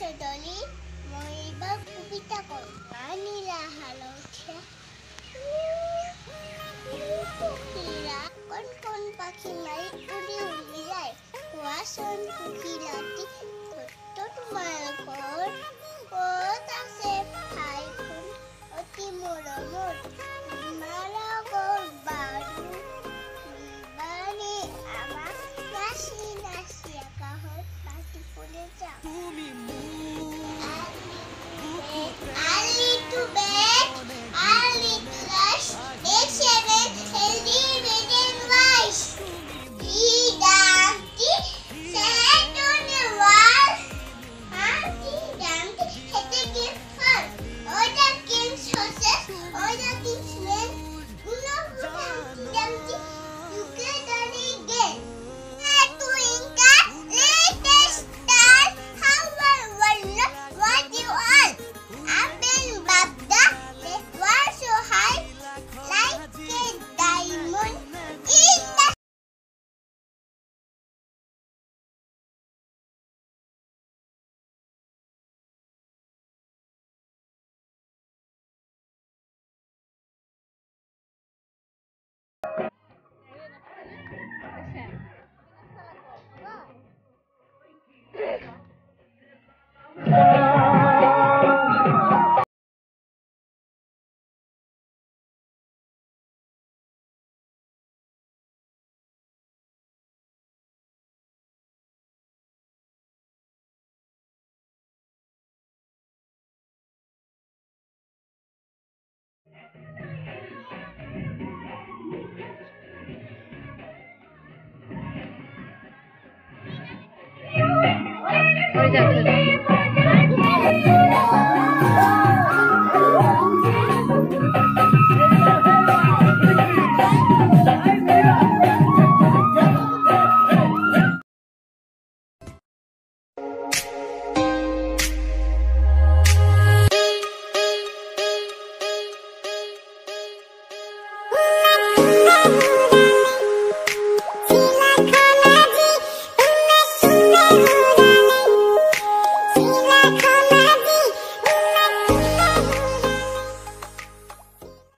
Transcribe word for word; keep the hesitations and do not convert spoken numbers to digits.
Sodoli, মই এইবাৰ কবিতা কওঁ। আনিলা হালধীয়া কুকিলা, কণ কণ পাখি মাৰি উৰি উৰি যায়। কোৱাচোন কুকিলাটি, ক'ত তোমালোকৰ? ক'ত আছে ঠাইখন অতি মৰমৰ? তোমাৰ লগত বাৰু নিবানে আমাক নাচি নাচি আকাশত পাতিবলৈ যাওঁ। To bed, early to rush, eight seven, healthy, red and wise. He dumpty, sat on the wall. Humpty Dumpty had a gift for all the king's horses, all the king's men. No good Humpty Dumpty, you get done again. Twinkle, little star, how I wonder what you are. What is that?